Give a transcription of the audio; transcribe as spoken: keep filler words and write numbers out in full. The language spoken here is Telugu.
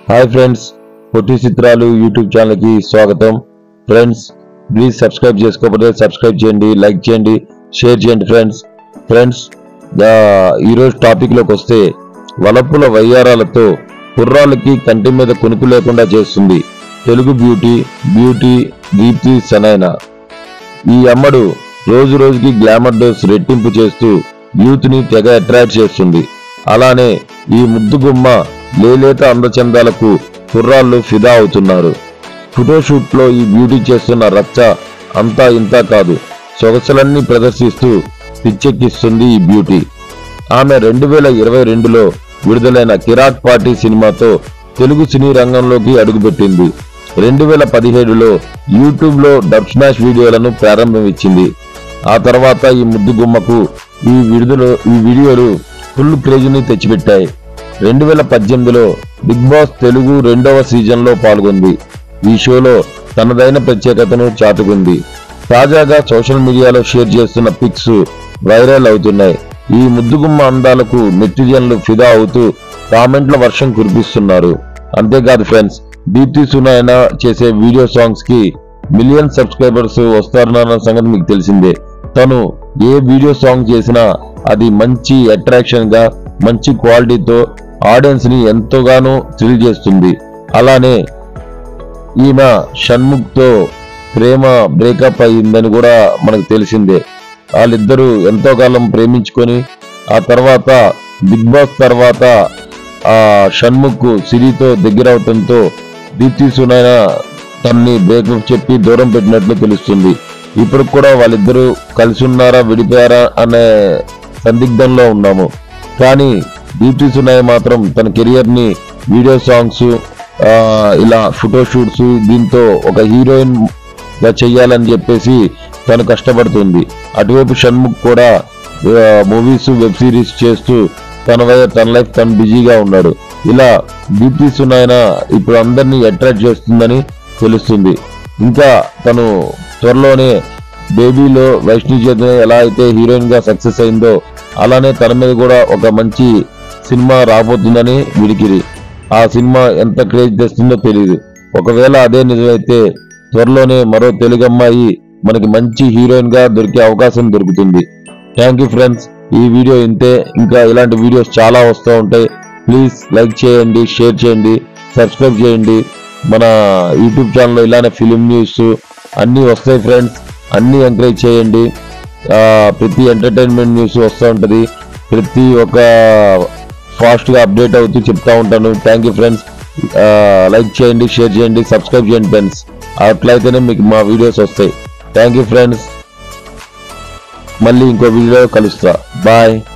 హాయ్ ఫ్రెండ్స్, పొట్టి చిత్రాలు యూట్యూబ్ ఛానల్ కి స్వాగతం. ఫ్రెండ్స్, ప్లీజ్ సబ్స్క్రైబ్ చేసుకోకపోతే సబ్స్క్రైబ్ చేయండి, లైక్ చేయండి, షేర్ చేయండి. ఫ్రెండ్స్ ఫ్రెండ్స్ ఈరోజు టాపిక్ లోకి వస్తే, వలపుల వయ్యారాలతో కుర్రాళ్ళకి కంటి మీద కొనుకు లేకుండా చేస్తుంది తెలుగు బ్యూటీ బ్యూటీ దీప్తి సనైనా. ఈ అమ్మడు రోజు రోజుకి గ్లామర్ డోస్ రెట్టింపు చేస్తూ యూత్ ని తెగ అట్రాక్ట్ చేస్తుంది. అలానే ఈ ముద్దుగుమ్మ లేలేత అందచందాలకు కుర్రాళ్ళు ఫిదా అవుతున్నారు. ఫోటోషూట్ లో ఈ బ్యూటీ చేస్తున్న రచ్చ అంతా ఇంతా కాదు, సొగసులన్నీ ప్రదర్శిస్తూ పిచ్చెక్కిస్తుంది ఈ బ్యూటీ. ఆమె రెండు వేల ఇరవై రెండులో విడుదలైన కిరాక్ పార్టీ సినిమాతో తెలుగు సినీ రంగంలోకి అడుగుపెట్టింది. రెండు వేల పదిహేడులో యూట్యూబ్ లో డబ్ స్మాష్ వీడియోలను ప్రారంభమిచ్చింది. ఆ తర్వాత ఈ ముద్దుగుమ్మకు ఈ విడుదల ఈ వీడియోలు ఫుల్ క్రేజ్ ని తెచ్చిపెట్టాయి. రెండు వేల పద్దెనిమిదిలో బిగ్ బాస్ తెలుగు రెండవ సీజన్ లో పాల్గొంది. ఈ షోలో తనదైన ప్రత్యేకతను చాటుకుంది. తాజాగా సోషల్ మీడియాలో షేర్ చేస్తున్న పిక్స్ వైరల్ అవుతున్నాయి. ఈ ముద్దుగుమ్మ అందాలకు నెటిజన్లు ఫిదా అవుతూ కామెంట్ల వర్షం కురిపిస్తున్నారు. అంతేకాదు ఫ్రెండ్స్, దీప్తి సనైనా చేసే వీడియో సాంగ్స్ కి మిలియన్ సబ్స్క్రైబర్స్ వస్తారన్న సంగతి మీకు తెలిసిందే. తను ఏ వీడియో సాంగ్ చేసినా అది మంచి అట్రాక్షన్ గా, మంచి క్వాలిటీతో ఆడియన్స్ ని ఎంతోగానో థ్రిల్ చేస్తుంది. అలానే ఈమె షణ్ముఖ్ తో ప్రేమ బ్రేకప్ అయిందని కూడా మనకు తెలిసిందే. వాళ్ళిద్దరూ ఎంతో కాలం ప్రేమించుకొని ఆ తర్వాత బిగ్ బాస్ తర్వాత ఆ షణ్ముఖ్ సిరితో దగ్గర అవటంతో దీప్తి సనైనా తనని బ్రేకప్ చెప్పి దూరం పెట్టినట్లు తెలుస్తుంది. ఇప్పుడు కూడా వాళ్ళిద్దరూ కలిసి ఉన్నారా, విడిపోయారా అనే సందిగ్ధంలో ఉన్నాము. కానీ దీప్తి సనైనా మాత్రం తన కెరియర్ ని వీడియో సాంగ్స్, ఇలా ఫోటోషూట్స్, దీంతో ఒక హీరోయిన్ గా చెయ్యాలని చెప్పేసి తను కష్టపడుతుంది. అటువైపు షణ్ముఖ్ కూడా మూవీస్, వెబ్ సిరీస్ చేస్తూ తన తన లైఫ్ తను బిజీగా ఉన్నాడు. ఇలా దీప్తి సనైనా ఇప్పుడు అందరినీ అట్రాక్ట్ చేస్తుందని తెలుస్తుంది. ఇంకా తను త్వరలోనే బేబీలో వైష్ణవి చేత ఎలా అయితే హీరోయిన్ గా సక్సెస్ అయిందో అలానే తన మీద కూడా ఒక మంచి సినిమా రాబోతుందని విడికిరి. ఆ సినిమా ఎంత క్రేజ్ తెస్తుందో తెలియదు. ఒకవేళ అదే నిజమైతే త్వరలోనే మరో తెలుగు అమ్మాయి మనకి మంచి హీరోయిన్ గా దొరికే అవకాశం దొరుకుతుంది. థ్యాంక్ యూ ఫ్రెండ్స్, ఈ వీడియో ఇంతే. ఇంకా ఇలాంటి వీడియోస్ చాలా వస్తూ ఉంటాయి. ప్లీజ్ లైక్ చేయండి, షేర్ చేయండి, సబ్స్క్రైబ్ చేయండి. మన యూట్యూబ్ ఛానల్లో ఇలానే ఫిలిం న్యూస్ అన్నీ వస్తాయి ఫ్రెండ్స్. అన్నీ ఎంకరేజ్ చేయండి. ప్రతి ఎంటర్టైన్మెంట్ న్యూస్ వస్తూ ఉంటుంది. ప్రతి ఒక్క ఫాస్ట్ గా అప్డేట్ అవుతూ చెప్తా ఉంటాను. Thank you friends. లైక్ చేయండి, షేర్ చేయండి, సబ్స్క్రైబ్ చేయండి ఫ్రెండ్స్. అట్లయితేనే మీకు మా వీడియోస్ వస్తాయి. Thank you friends. మళ్ళీ ఇంకో వీడియో కలుస్తా. బాయ్.